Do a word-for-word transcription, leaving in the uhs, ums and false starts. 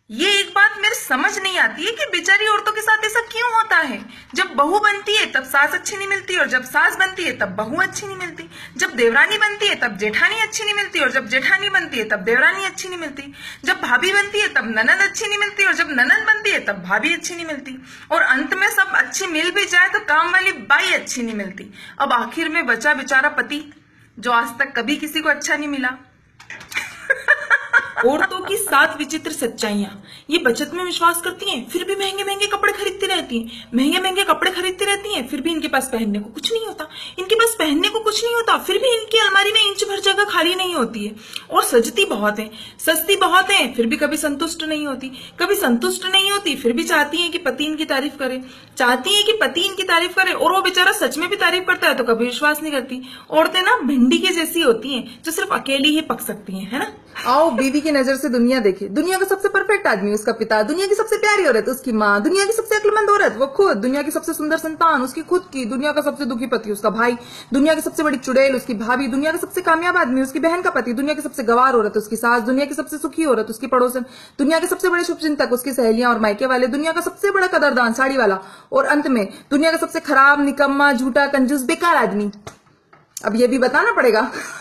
ये एक बात मेरे समझ नहीं आती है कि बेचारी औरतों के साथ ऐसा क्यों होता है। जब बहू बनती है तब सास अच्छी नहीं मिलती, और जब सास बनती है तब बहू अच्छी नहीं मिलती। जब देवरानी बनती है तब जेठानी अच्छी नहीं मिलती, और जब जेठानी बनती है तब देवरानी अच्छी नहीं मिलती। जब भाभी बनती है तब ननद अच्छी नहीं मिलती, और जब ननद बनती है तब भाभी अच्छी नहीं मिलती। और अंत में सब अच्छी मिल भी जाए तो काम वाली बाई अच्छी नहीं मिलती। अब आखिर में बचा बेचारा पति, जो आज तक कभी किसी को अच्छा नहीं मिला। औरतों की सात विचित्र सच्चाइयां। ये बचत में विश्वास करती हैं, फिर भी महंगे महंगे कपड़े खरीदती रहती हैं। महंगे महंगे कपड़े खरीदती रहती हैं, फिर भी इनके पास पहनने को कुछ नहीं होता। इनके पास पहनने को कुछ नहीं होता, फिर भी इनकी अलमारी में इंच भर जगह खाली नहीं होती है। और सजती बहुत है, सस्ती बहुत है, फिर भी कभी संतुष्ट नहीं होती। कभी संतुष्ट नहीं होती, फिर भी चाहती है कि पति इनकी तारीफ करे। चाहती है कि पति इनकी तारीफ करे, और वो बेचारा सच में भी तारीफ करता है तो कभी विश्वास नहीं करती। औरतें ना भिंडी के जैसी होती हैं, जो सिर्फ अकेली ही पक सकती हैं, है ना। आओ बीवी की नजर से दुनिया देखे। दुनिया का सबसे परफेक्ट आदमी उसका पिता, दुनिया की सबसे प्यारी औरत उसकी माँ, दुनिया की सबसे अक्लमंद औरत वो खुद, दुनिया की सबसे सुंदर संतान उसकी खुद की, दुनिया का सबसे दुखी पति उसका भाई, दुनिया की सबसे बड़ी चुड़ैल उसकी भाभी, दुनिया का सबसे कामयाब आदमी उसकी बहन का पति, दुनिया की सबसे गवार औरत उसकी सास, दुनिया की सबसे सुखी औरत उसकी पड़ोसन, दुनिया के सबसे बड़े शुभचिंतक उसकी सहेलियां और मायके वाले, दुनिया का सबसे बड़ा कदरदान साड़ी वाला, और अंत में दुनिया का सबसे खराब, निकम्मा, झूठा, कंजूस, बेकार आदमी। अब ये भी बताना पड़ेगा।